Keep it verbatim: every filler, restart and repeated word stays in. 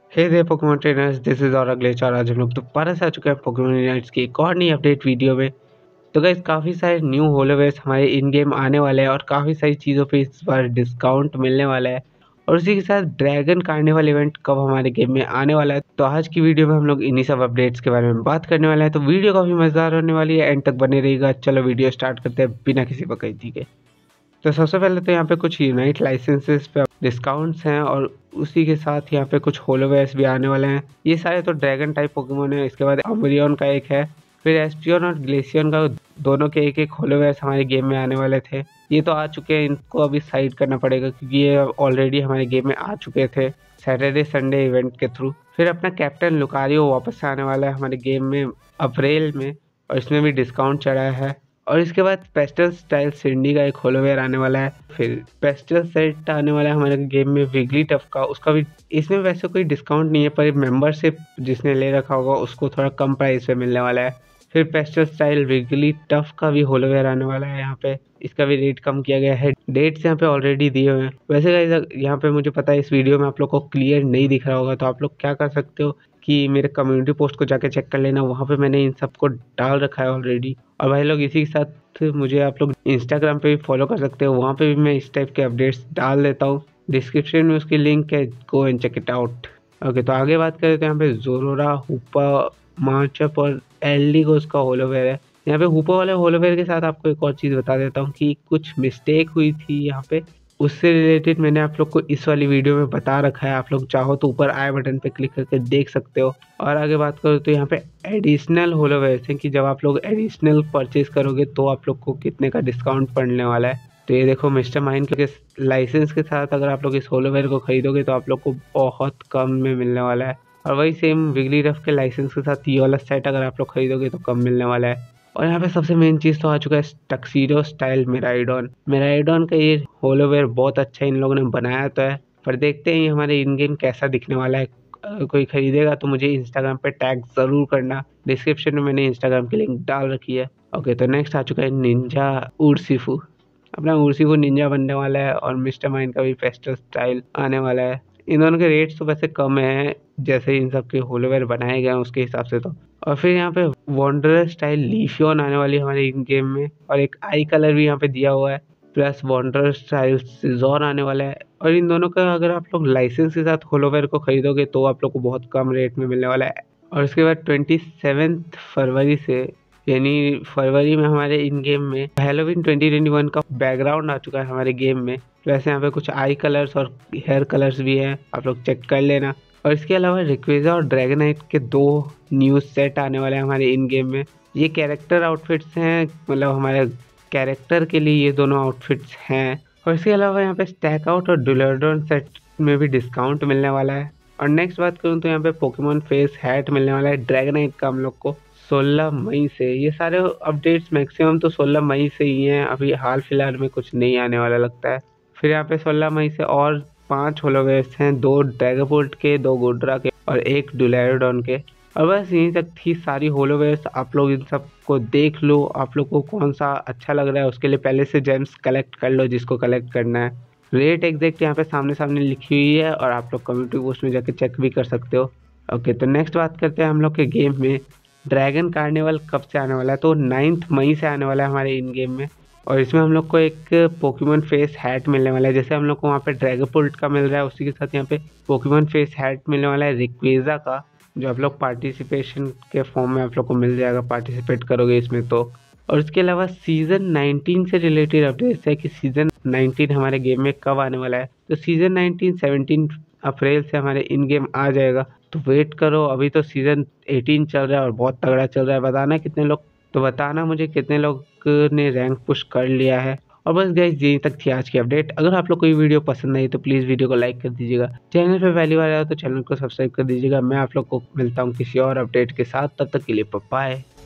Hey there Pokemon trainers, this is और अगले चार। आज हम लोग दोबारा से आ चुके हैं पोकेमॉन यूनिट्स की एक और नई अपडेट वीडियो में। तो गाइस काफ़ी सारे न्यू होलोवेयर्स हमारे इन गेम आने वाले हैं और काफ़ी सारी चीज़ों पे इस बार डिस्काउंट मिलने वाला है। और उसी के साथ ड्रैगन कार्निवल इवेंट कब हमारे गेम में आने वाला है, तो आज की वीडियो में हम लोग इन्हीं सब अपडेट्स के बारे में बात करने वाले हैं। तो वीडियो काफ़ी मज़ेदार होने वाली है, एंड तक बने रहिएगा। चलो वीडियो स्टार्ट करते हैं बिना किसी बकैती के। तो सबसे पहले तो यहाँ पे कुछ यूनाइट लाइसेंसेस पे डिस्काउंट्स हैं और उसी के साथ यहाँ पे कुछ होलोवेयर्स भी आने वाले हैं। ये सारे तो ड्रैगन टाइप पोकेमोन है। इसके बाद अम्ब्रियन का एक है, फिर एस्पियन और ग्लेशियन का, दोनों के एक एक होलोवेयर्स हमारे गेम में आने वाले थे। ये तो आ चुके हैं, इनको अभी साइड करना पड़ेगा क्योंकि ये ऑलरेडी हमारे गेम में आ चुके थे सैटरडे संडे इवेंट के थ्रू। फिर अपना कैप्टन लुकारियो वापस से आने वाला है हमारे गेम में अप्रैल में, और इसमें भी डिस्काउंट चढ़ा है। और इसके बाद पेस्टल स्टाइल सिंडी का एक होलोवेयर आने वाला है। फिर पेस्टल सेट आने वाला है हमारे गेम में विगली टफ का, उसका भी इसमें वैसे कोई डिस्काउंट नहीं है, पर मेंबरशिप जिसने ले रखा होगा उसको थोड़ा कम प्राइस पे मिलने वाला है। फिर पेस्टल स्टाइल विगली टफ का भी होलोवेयर आने वाला है यहाँ पे, इसका भी रेट कम किया गया है। डेट्स यहाँ पे ऑलरेडी दिए हुए हैं। वैसे गाइस यहाँ पे मुझे पता है इस वीडियो में आप लोग को क्लियर नहीं दिख रहा होगा, तो आप लोग क्या कर सकते हो कि मेरे कम्युनिटी पोस्ट को जाके चेक कर लेना, वहाँ पे मैंने इन सबको डाल रखा है ऑलरेडी। और भाई लोग इसी के साथ मुझे आप लोग इंस्टाग्राम पे भी फॉलो कर सकते हो, वहाँ पे भी मैं इस टाइप के अपडेट्स डाल देता हूँ। डिस्क्रिप्शन में उसकी लिंक है, go and check it out. Okay, तो आगे बात करें तो यहाँ पे जोरोरा, हुपा, मार्चअप और एल्डिगोस का होलोवेयर है। यहाँ पे हुपा वाले होलोवेयर के साथ आपको एक और चीज़ बता देता हूँ कि कुछ मिस्टेक हुई थी यहाँ पे, उससे रिलेटेड मैंने आप लोग को इस वाली वीडियो में बता रखा है। आप लोग चाहो तो ऊपर आई बटन पे क्लिक करके देख सकते हो। और आगे बात करो तो यहाँ पे एडिशनल होलोवेयर्स हैं कि जब आप लोग एडिशनल परचेज करोगे तो आप लोग को कितने का डिस्काउंट पड़ने वाला है। तो ये देखो, मिस्टर माइंड के लाइसेंस के साथ अगर आप लोग इस होलोवेयर को खरीदोगे तो आप लोग को बहुत कम में मिलने वाला है। और वही सेम विगली रफ के लाइसेंस के साथ ये वाला सेट अगर आप लोग खरीदोगे तो कम मिलने वाला है। और यहाँ पे सबसे मेन चीज़ तो आ चुका है टक्सीडो स्टाइल मेराइडॉन। मेराइडॉन का ये होलोवेयर बहुत अच्छा इन लोगों ने बनाया तो है, पर देखते हैं ये हमारे इन गेम कैसा दिखने वाला है। अगर कोई खरीदेगा तो मुझे इंस्टाग्राम पे टैग ज़रूर करना, डिस्क्रिप्शन में मैंने इंस्टाग्राम की लिंक डाल रखी है। ओके, तो नेक्स्ट आ चुका है निंजा उर्सिफू। अपना उर्सिफू निंजा बनने वाला है और मिस्टर माइंड का भी पेस्टल स्टाइल आने वाला है। इन दोनों के रेट्स तो वैसे कम है जैसे इन सब के होलोवेयर बनाए गए हैं उसके हिसाब से तो। और फिर यहाँ पे वॉन्डरर स्टाइल लीफियन आने वाली है हमारे इन गेम में, और एक आई कलर भी यहाँ पे दिया हुआ है, प्लस वॉन्डरर स्टाइल सिजोर आने वाला है। और इन दोनों का अगर आप लोग लाइसेंस के साथ होलोवेयर को खरीदोगे तो आप लोग को बहुत कम रेट में मिलने वाला है। और उसके बाद ट्वेंटी सेवेंथ फरवरी से, यानी फरवरी में हमारे इन गेम में हैलोवीन ट्वेंटी ट्वेंटी वन का बैकग्राउंड आ चुका है हमारे गेम में। वैसे यहाँ पे कुछ आई कलर्स और हेयर कलर्स भी हैं, आप लोग चेक कर लेना। और इसके अलावा रिक्वेजा और ड्रैगनाइट के दो न्यू सेट आने वाले हैं हमारे इन गेम में। ये कैरेक्टर आउटफिट्स हैं, मतलब हमारे कैरेक्टर के लिए ये दोनों आउटफिट्स हैं। और इसके अलावा यहाँ पे स्टैक आउट और डुलर्डन सेट में भी डिस्काउंट मिलने वाला है। और नेक्स्ट बात करूँ तो यहाँ पे पोकेमॉन फेस हैट मिलने वाला है ड्रैगनाइट का हम लोग को सोलह मई से। ये सारे अपडेट्स मैक्सिमम तो सोलह मई से ही हैं, अभी हाल फिलहाल में कुछ नहीं आने वाला लगता है। फिर यहाँ पे सोलह मई से और पांच होलोवेयर्स हैं, दो ड्रैगोपोल्ट के, दो गोड्रा के और एक डुलैरोडॉन के। और बस यहीं तक थी सारी होलोवेयर्स। आप लोग इन सब को देख लो, आप लोग को कौन सा अच्छा लग रहा है उसके लिए पहले से जेम्स कलेक्ट कर लो जिसको कलेक्ट करना है। रेट एग्जैक्ट यहाँ पे सामने सामने लिखी हुई है और आप लोग कम्युनिटी पोस्ट में जाके चेक भी कर सकते हो। ओके, तो नेक्स्ट बात करते हैं हम लोग के गेम में ड्रैगन कार्निवल कब से आने वाला है। तो नाइन्थ मई से आने वाला है हमारे इन गेम में, और इसमें हम लोग को एक पोकेमॉन फेस हैट मिलने वाला है। जैसे हम लोग को वहाँ पे ड्रैगोपोल्ट का मिल रहा है उसी के साथ यहाँ पे पोकेमॉन फेस हैट मिलने वाला है रिक्वेजा का, जो आप लोग पार्टिसिपेशन के फॉर्म में आप लोग को मिल जाएगा, पार्टिसिपेट करोगे इसमें तो। और इसके अलावा सीजन नाइनटीन से रिलेटेड अपडेट्स है कि सीजन नाइनटीन हमारे गेम में कब आने वाला है। तो सीजन नाइनटीन सेवनटीन अप्रैल से हमारे इन गेम आ जाएगा, तो वेट करो। अभी तो सीजन एटीन चल रहा है और बहुत तगड़ा चल रहा है। बताना कितने लोग, तो बताना मुझे कितने लोग ने रैंक पुश कर लिया है। और बस गाइस यहीं तक थी आज की अपडेट। अगर आप लोग को ये वीडियो पसंद आई तो प्लीज़ वीडियो को लाइक कर दीजिएगा। चैनल पे पहली बार आया तो चैनल को सब्सक्राइब कर दीजिएगा। मैं आप लोग को मिलता हूँ किसी और अपडेट के साथ, तब तक के लिए बाय।